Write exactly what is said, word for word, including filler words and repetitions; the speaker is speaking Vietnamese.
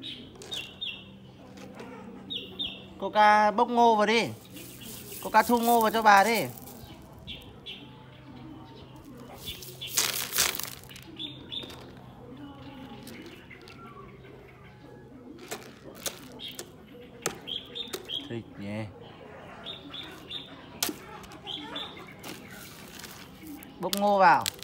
Coca bốc ngô vào đi. Coca thu ngô vào cho bà đi. Thích nhỉ. Bốc ngô vào.